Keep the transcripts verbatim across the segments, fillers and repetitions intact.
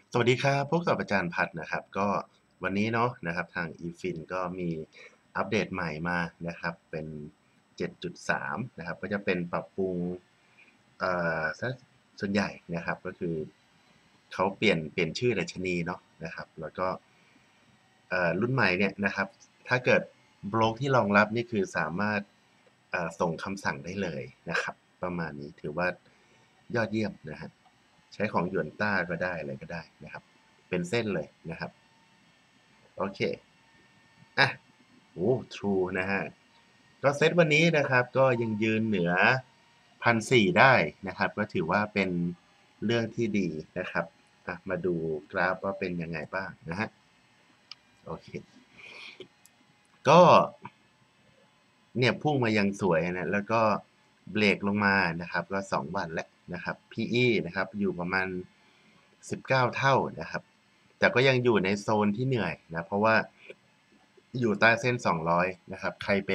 สวัสดีครับพบกับอาจารย์พัดนะครับก็วันนี้เนาะนะครับทาง อี ฟิน ก็มีอัปเดตใหม่มานะครับเป็น เจ็ดจุดสาม นะครับก็จะเป็นปรับปรุงเอ่อซะส่วนใหญ่นะครับก็คือเขาเปลี่ยนเปลี่ยนชื่อดัชนีเนาะนะครับแล้วก็เอ่อรุ่นใหม่เนี่ยนะครับถ้าเกิดบล็อกที่รองรับนี่คือสามารถเอ่อส่งคำสั่งได้เลยนะครับประมาณนี้ถือว่ายอดเยี่ยมนะฮะใช้ของหยวนต้าก็ได้อะไรก็ได้นะครับ เป็นเส้นเลยนะครับโอเคอ่ะโอ้ True นะฮะก็เซตวันนี้นะครับก็ยังยืนเหนือหนึ่งพันสี่ร้อยได้นะครับก็ถือว่าเป็นเรื่องที่ดีนะครับอ่ะมาดูกราฟว่าเป็นยังไงบ้างนะฮะโอเคก็เนี่ยพุ่งมายังสวยนะแล้วก็เบรกลงมานะครับก็สองวันแล้วนะครับ พี อี นะครับอยู่ประมาณสิบเก้าเท่านะครับแต่ก็ยังอยู่ในโซนที่เหนื่อยนะเพราะว่าอยู่ใต้เส้นสองร้อยนะครับใครเป็น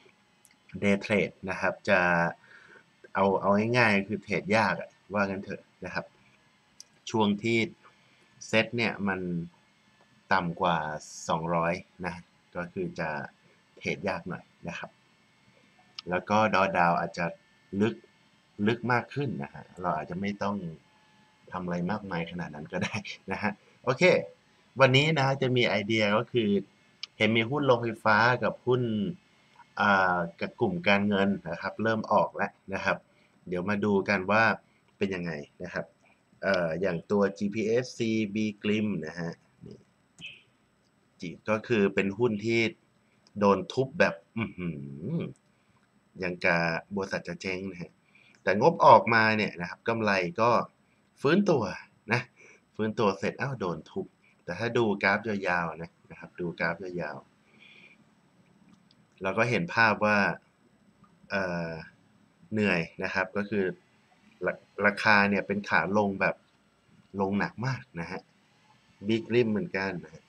Day Trade นะครับจะเอาเอาง่ายๆคือเทรดยากว่ากันเถอะนะครับช่วงที่เซ็ตเนี่ยมันต่ำกว่าสองร้อยนะก็คือจะเทรดยากหน่อยนะครับแล้วก็ดอดาวอาจจะลึกลึกมากขึ้นนะฮะเราอาจจะไม่ต้องทำอะไรมากมายขนาดนั้นก็ได้นะฮะโอเควันนี้นะจะมีไอเดียก็คือเห็นมีหุ้นโรงไฟฟ้ากับหุ้นอ่ากับกลุ่มการเงินนะครับเริ่มออกแล้วนะครับเดี๋ยวมาดูกันว่าเป็นยังไงนะครับเอ่ออย่างตัว จี พี เอส ซี บี Glim นะฮะนี่จีก็คือเป็นหุ้นที่โดนทุบแบบอื้อหือยังกาบริษัทจะเจ๊งนะฮะแต่งบออกมาเนี่ยนะครับกำไรก็ฟื้นตัวนะฟื้นตัวเสร็จอ้าวโดนทุบแต่ถ้าดูกราฟยาวๆนะนะครับดูกราฟยาวๆเราก็เห็นภาพว่าเอ่อเหนื่อยนะครับก็คือราราคาเนี่ยเป็นขาลงแบบลงหนักมากนะฮะบิ๊กริมเหมือนกันนะฮะ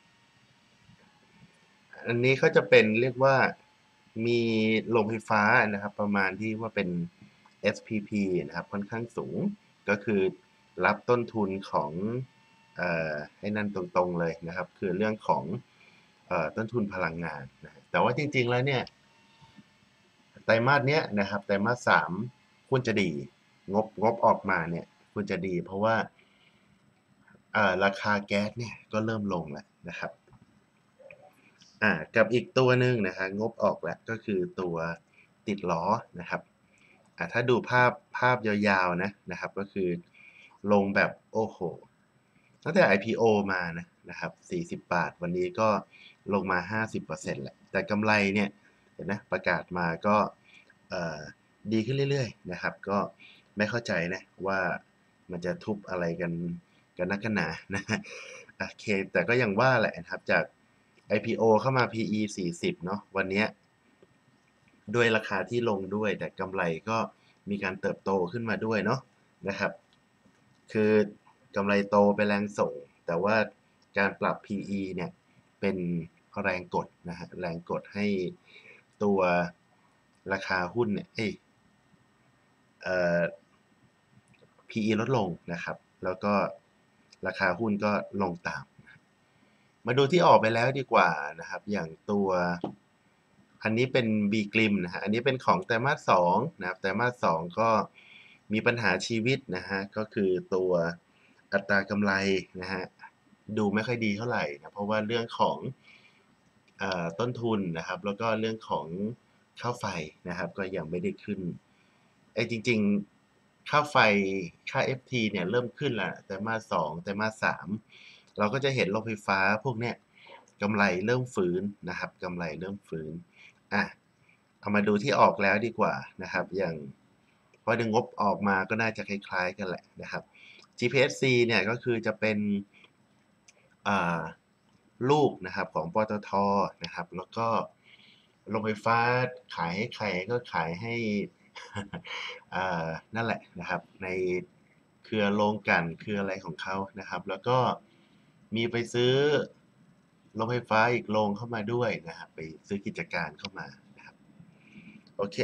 อันนี้เขาจะเป็นเรียกว่ามีโรงไฟฟ้านะครับประมาณที่ว่าเป็น เอส พี พี นะครับค่อนข้างสูงก็คือรับต้นทุนของเอ่อให้นั่นตรงๆเลยนะครับคือเรื่องของเอ่อต้นทุนพลังงานนะแต่ว่าจริงๆแล้วเนี่ยไตรมาสเนี้ยนะครับไตรมาสสามควรจะดีงบงบออกมาเนี่ยควรจะดีเพราะว่าเอ่อราคาแก๊สเนี่ยก็เริ่มลงแล้วนะครับ อ่ากับอีกตัวหนึ่งนะฮะงบออกแล้วก็คือตัวติดล้อนะครับอ่าถ้าดูภาพภาพยาวๆนะนะครับก็คือลงแบบโอ้โหตั้งแต่ ไอ พี โอ มานะนะครับสี่สิบบาทวันนี้ก็ลงมาห้าสิบเปอร์เซ็นต์แหละแต่กำไรเนี่ยเห็นนะประกาศมาก็เอ่อดีขึ้นเรื่อยๆนะครับก็ไม่เข้าใจนะว่ามันจะทุบอะไรกันกันนักกันหนานะโอเคแต่ก็ยังว่าแหละนะครับจาก ไอ พี โอ เข้ามา พี อี สี่สิบเนาะวันนี้ด้วยราคาที่ลงด้วยแต่กำไรก็มีการเติบโตขึ้นมาด้วยเนาะนะครับคือกำไรโตไปแรงส่งแต่ว่าการปรับ พี อี เนี่ยเป็นแรงกดนะฮะแรงกดให้ตัวราคาหุ้นเนี่ยเอ้ยเอ่อ พี อี ลดลงนะครับแล้วก็ราคาหุ้นก็ลงตาม มาดูที่ออกไปแล้วดีกว่านะครับอย่างตัวอันนี้เป็น B Glim นะฮะอันนี้เป็นของไตรมาสสองนะครับไตรมาสสองก็มีปัญหาชีวิตนะฮะก็คือตัวอัตรากำไรนะฮะดูไม่ค่อยดีเท่าไหร่นะเพราะว่าเรื่องของเอ่อต้นทุนนะครับแล้วก็เรื่องของค่าไฟนะครับก็ยังไม่ได้ขึ้นไอ้จริงๆค่าไฟค่า เอฟ ที เนี่ยเริ่มขึ้นแล้วไตรมาสสองไตรมาสสาม เราก็จะเห็นโรงไฟฟ้าพวกเนี้ยกำไรเริ่มฟื้นนะครับกำไรเริ่มฟื้นอ่ะเอามาดูที่ออกแล้วดีกว่านะครับอย่างพอดึงงบออกมาก็น่าจะคล้ายๆกันแหละนะครับ จี พี เอส ซี เนี่ยก็คือจะเป็นอ่าลูกนะครับของปตทนะครับแล้วก็โรงไฟฟ้าขายให้ใครก็ขายให้ อ่านั่นแหละนะครับในเครือโรงกลั่นเครืออะไรของเขานะครับแล้วก็มีไปซื้อโรงไฟฟ้าอีกโรงเข้ามาด้วยนะครับไปซื้อกิจการเข้ามานะครับโอเค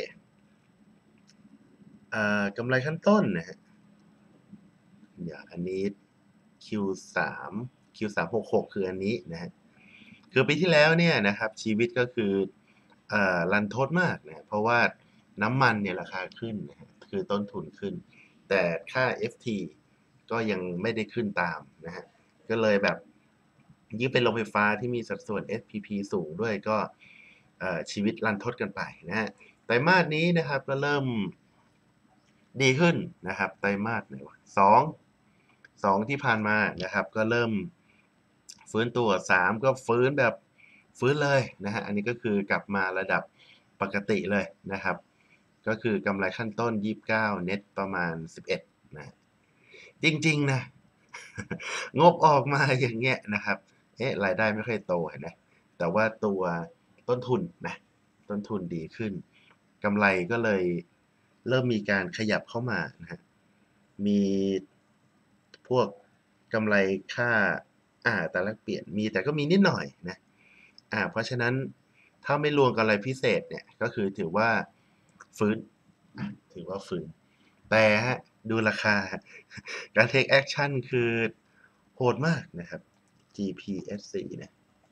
อ่ากำไรขั้นต้นนะฮะเดี๋ยวอันนี้คิว สาม คิว สามหกหก คืออันนี้นะฮะคือปีที่แล้วเนี่ยนะครับชีวิตก็คือเอ่อรันทดมากนะเพราะว่าน้ำมันเนี่ยราคาขึ้นนะฮะคือต้นทุนขึ้นแต่ค่า เอฟ ที ก็ยังไม่ได้ขึ้นตามนะฮะก็เลยแบบยิ่งเป็นโรงไฟฟ้าที่มีสัดส่วน เอส พี พี สูงด้วยก็ชีวิตรันทดกันไปนะฮะไตรมาสนี้นะครับก็เริ่มดีขึ้นนะครับไตรมาสไหนวะสองสองที่ผ่านมานะครับก็เริ่มฟื้นตัวสามก็ฟื้นแบบฟื้นเลยนะฮะอันนี้ก็คือกลับมาระดับปกติเลยนะครับก็คือกำไรขั้นต้นยี่สิบเก้าเน็ตประมาณสิบเอ็ดนะจริงๆนะงบออกมาอย่างเงี้ยนะครับเอ๊ะรายได้ไม่ค่อยโตเห็นไหมแต่ว่าตัวต้นทุนนะต้นทุนดีขึ้นกำไรก็เลยเริ่มมีการขยับเข้ามานะฮะมีพวกกำไรค่าอ่าแต่แลกเปลี่ยนมีแต่ก็มีนิดหน่อยนะอ่าเพราะฉะนั้นถ้าไม่รวมกำไรพิเศษเนี่ยก็คือถือว่าฟื้นถือว่าฟื้นแต่ฮะดูราคาการ take action คือโหดมากนะครับ จี พี เอส ซี เนี่ย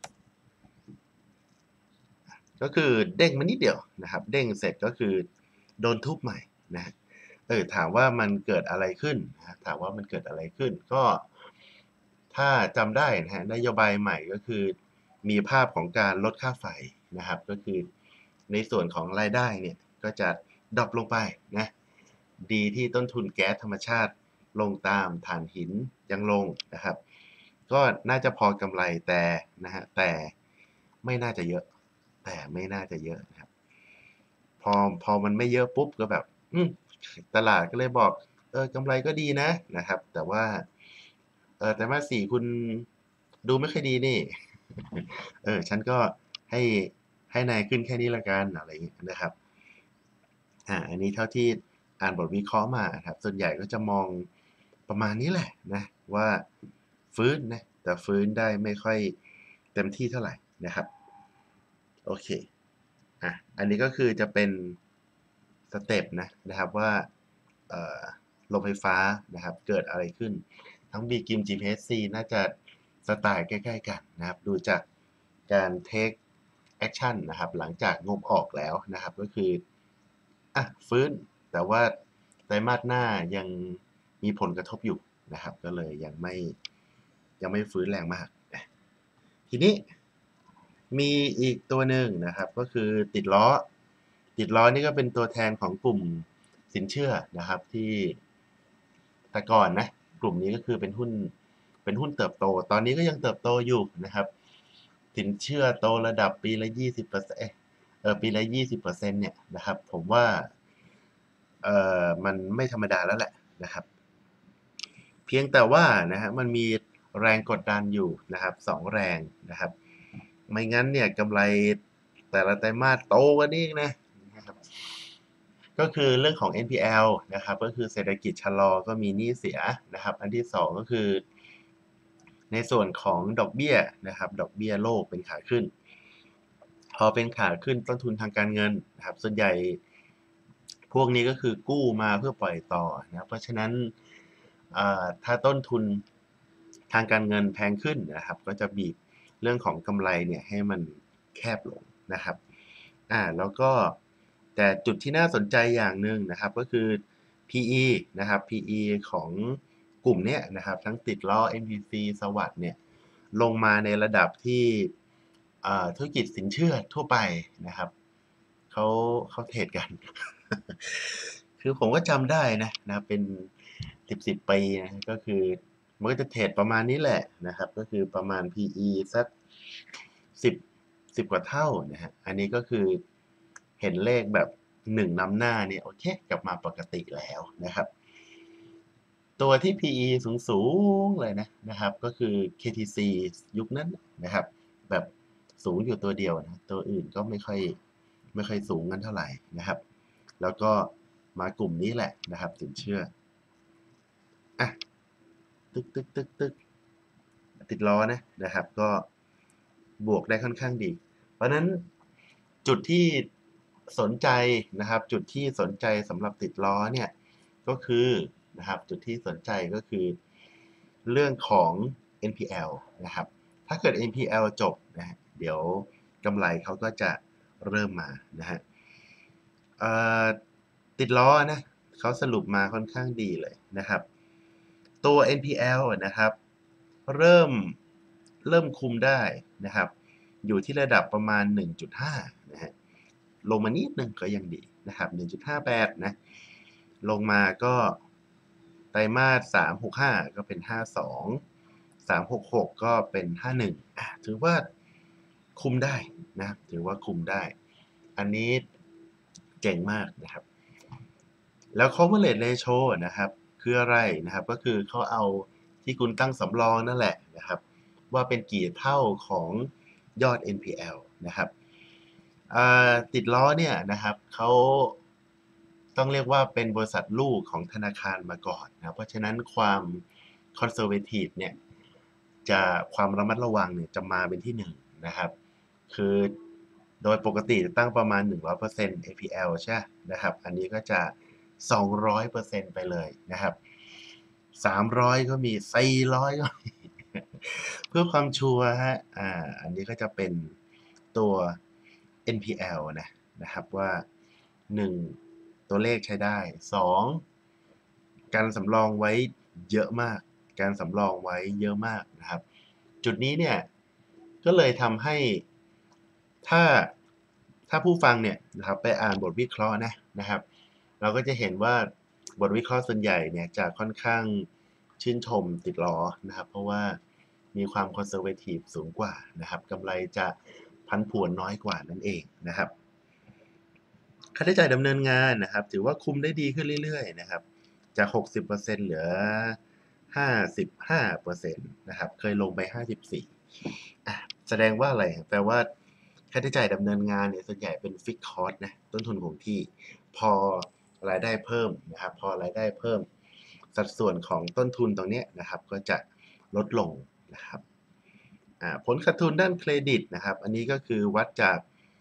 ก็คือเด้งมานิดเดียวนะครับเด้งเสร็จก็คือโดนทุบใหม่นะเออถามว่ามันเกิดอะไรขึ้นนะถามว่ามันเกิดอะไรขึ้นก็ถ้าจำได้นะฮะนโยบายใหม่ก็คือมีภาพของการลดค่าไฟนะครับก็คือในส่วนของรายได้เนี่ยก็จะดรอปลงไปนะดีที่ต้นทุนแก๊สธรรมชาติลงตามถ่านหินยังลงนะครับก็น่าจะพอกำไรแต่นะฮะแต่ไม่น่าจะเยอะแต่ไม่น่าจะเยอะนะครับพอพอมันไม่เยอะปุ๊บก็แบบอืมตลาดก็เลยบอกเออกำไรก็ดีนะนะครับแต่ว่าเออแต่มาสี่คุณดูไม่ค่อยดีนี่เออฉันก็ให้ให้นายขึ้นแค่นี้ละกันอะไรอย่างเงี้ยนะครับอ่าอันนี้เท่าที่อ่านบทวิเคราะห์มาครับส่วนใหญ่ก็จะมองประมาณนี้แหละนะว่าฟื้นนะแต่ฟื้นได้ไม่ค่อยเต็มที่เท่าไหร่นะครับโอเคอ่ะอันนี้ก็คือจะเป็นสเต็ปนะนะครับว่าโรงไฟฟ้านะครับเกิดอะไรขึ้นทั้ง บี กิม จี พี เอส ซี น่าจะสไตล์ใกล้ๆกันนะครับดูจากการ take action นะครับหลังจากงบออกแล้วนะครับก็คืออ่ะฟื้นแต่ว่าไตรมาสหน้ายังมีผลกระทบอยู่นะครับก็เลยยังไม่ยังไม่ฟื้นแรงมากทีนี้มีอีกตัวหนึ่งนะครับก็คือติดล้อติดล้อนี่ก็เป็นตัวแทนของกลุ่มสินเชื่อนะครับที่แต่ก่อนนะกลุ่มนี้ก็คือเป็นหุ้นเป็นหุ้นเติบโตตอนนี้ก็ยังเติบโตอยู่นะครับสินเชื่อโตระดับปีละยี่สิบเปอร์เซ็นต์เออปีละยี่สิบเปอร์เซ็นต์เนี่ยนะครับผมว่าเออมันไม่ธรรมดาแล้วแหละนะครับเพียงแต่ว่านะฮะมันมีแรงกดดันอยู่นะครับสองแรงนะครับไม่งั้นเนี่ยกำไรแต่ละไตรมาสโตกว่านี้นะนะครับก็คือเรื่องของ เอ็น พี แอล นะครับก็คือเศรษฐกิจชะลอก็มีหนี้เสียนะครับอันที่สองก็คือในส่วนของดอกเบี้ยนะครับดอกเบี้ยโลกเป็นขาขึ้นพอเป็นขาขึ้นต้นทุนทางการเงินนะครับส่วนใหญ่พวกนี้ก็คือกู้มาเพื่อปล่อยต่อนะเพราะฉะนั้นถ้าต้นทุนทางการเงินแพงขึ้นนะครับก็จะบีบเรื่องของกำไรเนี่ยให้มันแคบลงนะครับอ่าแล้วก็แต่จุดที่น่าสนใจอย่างหนึ่งนะครับก็คือ พี อี นะครับ พี อี ของกลุ่มเนี้ยนะครับทั้งติดล้อ เอ็น บี ซี สวัสด์เนี่ยลงมาในระดับที่ธุรกิจสินเชื่อทั่วไปนะครับเขาเขาเทรดกัน คือผมก็จำได้นะนะเป็นสิบสิบปีนะก็คือมันก็จะเทรดประมาณนี้แหละนะครับก็คือประมาณ พี อี สักสิบสิบกว่าเท่านะฮะอันนี้ก็คือเห็นเลขแบบหนึ่งนำหน้าเนี่ยโอเคกลับมาปกติแล้วนะครับตัวที่ พี อี สูงสูงเลยนะนะครับก็คือ เค ที ซี ยุคนั้นนะครับแบบสูงอยู่ตัวเดียวนะตัวอื่นก็ไม่ค่อยไม่ค่อยสูงกันเท่าไหร่นะครับแล้วก็มากลุ่มนี้แหละนะครับสินเชื่ออ่ะตึกตึกตึกตึกติดล้อนะนะครับก็บวกได้ค่อนข้างดีเพราะนั้นจุดที่สนใจนะครับจุดที่สนใจสำหรับติดล้อเนี่ยก็คือนะครับจุดที่สนใจก็คือเรื่องของ เอ็น พี แอล นะครับถ้าเกิด เอ็น พี แอล จบนะฮะเดี๋ยวกำไรเขาก็จะเริ่มมานะฮะติดล้อนะเขาสรุปมาค่อนข้างดีเลยนะครับตัว เอ็น พี แอล นะครับเริ่มเริ่มคุมได้นะครับอยู่ที่ระดับประมาณ หนึ่งจุดห้า นะฮะลงมานิดนึงก็ยังดีนะครับ หนึ่งจุดห้าแปด นะลงมาก็ไตรมาสสาม หก ห้าก็เป็น ห้าสิบสอง สาม หก หกก็เป็น ห้าสิบเอ็ดอ่ะถือว่าคุมได้นะถือว่าคุมได้อันนี้เจ๋งมากนะครับแล้ว coverage ratio นะครับคืออะไรนะครับก็คือเขาเอาที่คุณตั้งสำรองนั่นแหละนะครับว่าเป็นกี่เท่าของยอด เอ็น พี แอล นะครับติดล้อเนี่ยนะครับเขาต้องเรียกว่าเป็นบริษัทลูกของธนาคารมาก่อนนะเพราะฉะนั้นความคอนเซอร์เวทีฟเนี่ยจะความระมัดระวังเนี่ยจะมาเป็นที่หนึ่งนะครับคือโดยปกติจะตั้งประมาณ หนึ่งร้อยเปอร์เซ็นต์ เอ พี แอล ใช่นะครับอันนี้ก็จะ สองร้อยเปอร์เซ็นต์ ไปเลยนะครับสามร้อยก็มีสี่ร้อยก็มีเพื่อความชัวร์ฮะอ่าอันนี้ก็จะเป็นตัว เอ็น พี แอล นะนะครับว่าหนึ่งตัวเลขใช้ได้สองการสำรองไว้เยอะมากการสำรองไว้เยอะมากนะครับจุดนี้เนี่ยก็เลยทำให้ถ้าถ้าผู้ฟังเนี่ยนะครับไปอ่านบทวิเคราะห์นะนะครับเราก็จะเห็นว่าบทวิเคราะห์ส่วนใหญ่เนี่ยจะค่อนข้างชื่นชมติดล้อนะครับเพราะว่ามีความคอนเซอร์เวทีฟสูงกว่านะครับกำไรจะพันผวนน้อยกว่านั่นเองนะครับค่าใช้จ่ายดำเนินงานนะครับถือว่าคุมได้ดีขึ้นเรื่อยๆนะครับจาก หกสิบเปอร์เซ็นต์ เหลือ ห้าสิบห้าเปอร์เซ็นต์ นะครับเคยลงไป ห้าสิบสี่อ่ะแสดงว่าอะไรแปลว่าค่าใช้จ่ายดำเนินงานเนี่ยส่วนใหญ่เป็นฟิกคอร์สนะต้นทุนคงที่พอรายได้เพิ่มนะครับพอรายได้เพิ่มสัดส่วนของต้นทุนตรงนี้นะครับก็จะลดลงนะครับผลขาดทุนด้านเครดิตนะครับอันนี้ก็คือวัดจาก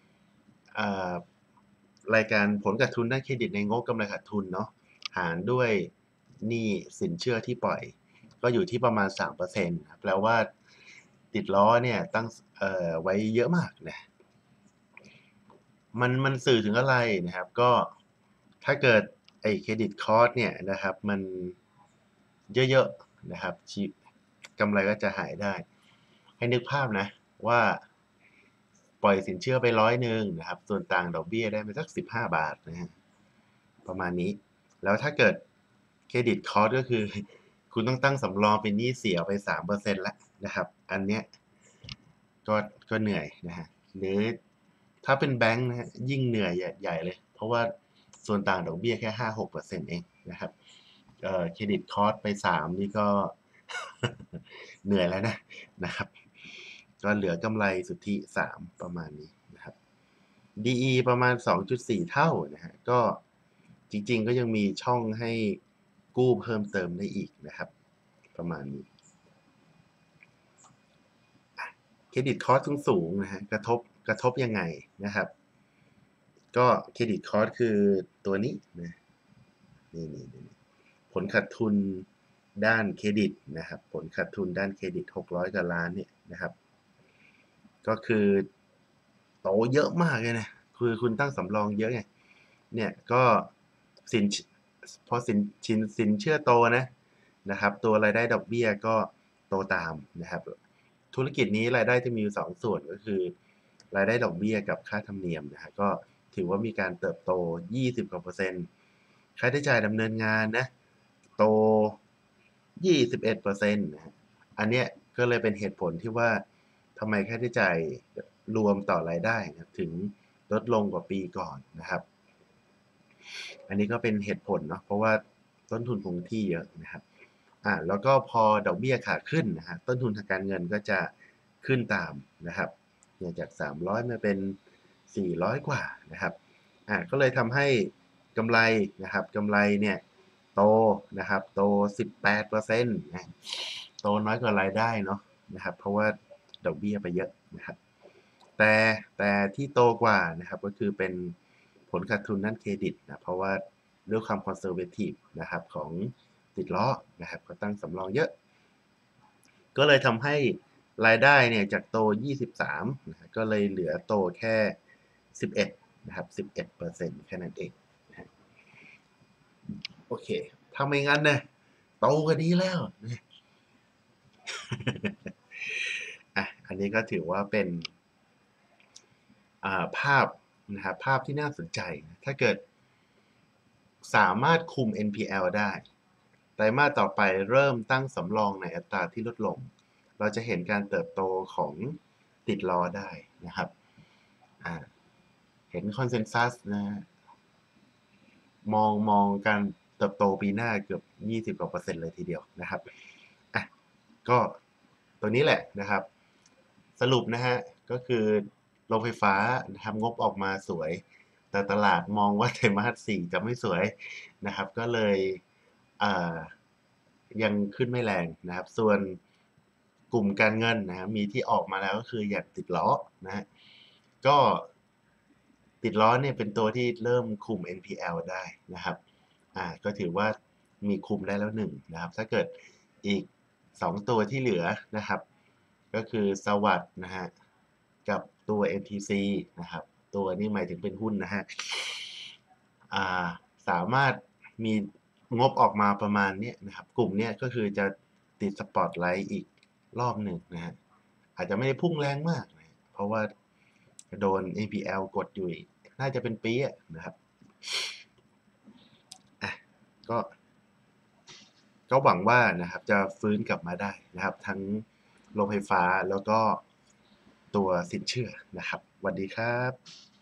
รายการผลขาดทุนด้านเครดิตในงบกำไรขาดทุนเนาะหารด้วยหนี้สินเชื่อที่ปล่อยก็อยู่ที่ประมาณ สามเปอร์เซ็นต์ แปลว่าติดล้อเนี่ยตั้งเอ่อไว้เยอะมากนะมันมันสื่อถึงอะไรนะครับก็ถ้าเกิดไอ้เครดิตคอร์สเนี่ยนะครับมันเยอะๆนะครับกำไรก็จะหายได้ให้นึกภาพนะว่าปล่อยสินเชื่อไปร้อยหนึ่งนะครับส่วนต่างดอกเบี้ยได้ไปสักสิบห้าบาทนะฮะประมาณนี้แล้วถ้าเกิดเครดิตคอร์สก็คือคุณต้องตั้งสำรองเป็นหนี้เสียไป สามเปอร์เซ็นต์ แล้วนะครับอันเนี้ยก็ก็เหนื่อยนะฮะหรือถ้าเป็นแบงค์นะฮะยิ่งเหนื่อยใหญ่เลยเพราะว่าส่วนต่างดอกเบี้ยแค่ ห้าถึงหกเปอร์เซ็นต์ เองนะครับเอ่อเครดิตคอร์สไปสามนี่ก็ เหนื่อยแล้วนะนะครับก็เหลือกำไรสุทธิสามประมาณนี้นะครับ ดี อี ประมาณ สองจุดสี่ เท่านะฮะก็จริงๆก็ยังมีช่องให้กู้เพิ่มเติมได้อีกนะครับประมาณนี้เครดิตคอร์สสูงๆนะฮะกระทบกระทบยังไงนะครับก็เครดิตคอร์สคือตัวนี้นะนี่นี่ผลขาดทุนด้านเครดิตนะครับผลขาดทุนด้านเครดิตหกร้อยกว่าล้านเนี่ยนะครับก็คือโตเยอะมากเลยนะคือคุณตั้งสำรองเยอะไงเนี่ยก็สินพอสินชินสินเชื่อโตนะนะครับตัวรายได้ดอกเบี้ยก็โตตามนะครับธุรกิจนี้รายได้จะมีอยู่สองส่วนก็คือรายได้ดอกเบี้ยกับค่าธรรมเนียมนะฮะก็ถือว่ามีการเติบโตยี่สิบกว่าเปอร์เซ็นต์ค่าใช้จ่ายดำเนินงานนะโต ยี่สิบเอ็ดเปอร์เซ็นต์ นะฮะอันเนี้ยก็เลยเป็นเหตุผลที่ว่าทำไมค่าใช้จ่ายรวมต่อรายได้นะถึงลดลงกว่าปีก่อนนะครับอันนี้ก็เป็นเหตุผลเนาะเพราะว่าต้นทุนคงที่เยอะนะครับอ่าแล้วก็พอดอกเบี้ยขาขึ้นนะฮะต้นทุนทางการเงินก็จะขึ้นตามนะครับเนี่ยจากสามร้อยมาเป็นสี่ร้อยกว่านะครับอ่าก็เลยทำให้กำไรนะครับกำไรเนี่ยโตนะครับโต สิบแปดเปอร์เซ็นต์ นะโตน้อยกว่ารายได้เนาะนะครับเพราะว่าดอกเบี้ยไปเยอะนะครับแต่แต่ที่โตกว่านะครับก็คือเป็นผลขาดทุนด้านเครดิตนะเพราะว่าด้วยความคอนเซอร์เวทีฟนะครับของติดล้อนะครับก็ตั้งสำรองเยอะก็เลยทำให้รายได้เนี่ยจากโตยี่สิบสามนะฮะก็เลยเหลือโตแค่สิบเอ็ดนะครับสิบเอ็ดเปอร์เซ็นต์แค่นั้นเองนะฮะโอเคถ้าไม่งั้นนะโตก็ดีแล้วนะ อ่ะอันนี้ก็ถือว่าเป็นอ่าภาพนะครับภาพที่น่าสนใจนะถ้าเกิดสามารถคุม เอ็น พี แอล ได้ไตรมาสต่อไปเริ่มตั้งสำรองในอัตราที่ลดลงเราจะเห็นการเติบโตของติดล้อได้นะครับอ่าเห็นคอนเซนแซสนะฮะมองมองการเติบโตปีหน้าเกือบยี่สิบกว่าเปอร์เซ็นต์เลยทีเดียวนะครับอ่ะก็ตัวนี้แหละนะครับสรุปนะฮะก็คือโรงไฟฟ้าทำงบออกมาสวยแต่ตลาดมองว่าไตรมาสสี่จะไม่สวยนะครับก็เลยอ่ายังขึ้นไม่แรงนะครับส่วนกลุ่มการเงินนะมีที่ออกมาแล้วก็คืออย่างติดล้อนะฮะก็ติดล้อเนี่ยเป็นตัวที่เริ่มคุม เอ็น พี แอล ได้นะครับอ่าก็ถือว่ามีคุมได้แล้วหนึ่งนะครับถ้าเกิดอีกสองตัวที่เหลือนะครับก็คือสวัสด์นะฮะกับตัว เอ็ม ที ซี นะครับตัวนี้หมายถึงเป็นหุ้นนะฮะอ่าสามารถมีงบออกมาประมาณนี้นะครับกลุ่มเนี้ยก็คือจะติดสปอตไลท์อีกรอบหนึ่งนะฮะอาจจะไม่ได้พุ่งแรงมากนะเพราะว่าโดน เอ็น พี แอล กดอยู่อีกน่าจะเป็นปีอะนะครับอ่ะก็ก็หวังว่านะครับจะฟื้นกลับมาได้นะครับทั้งโรงไฟฟ้าแล้วก็ตัวสินเชื่อนะครับสวัสดีครับ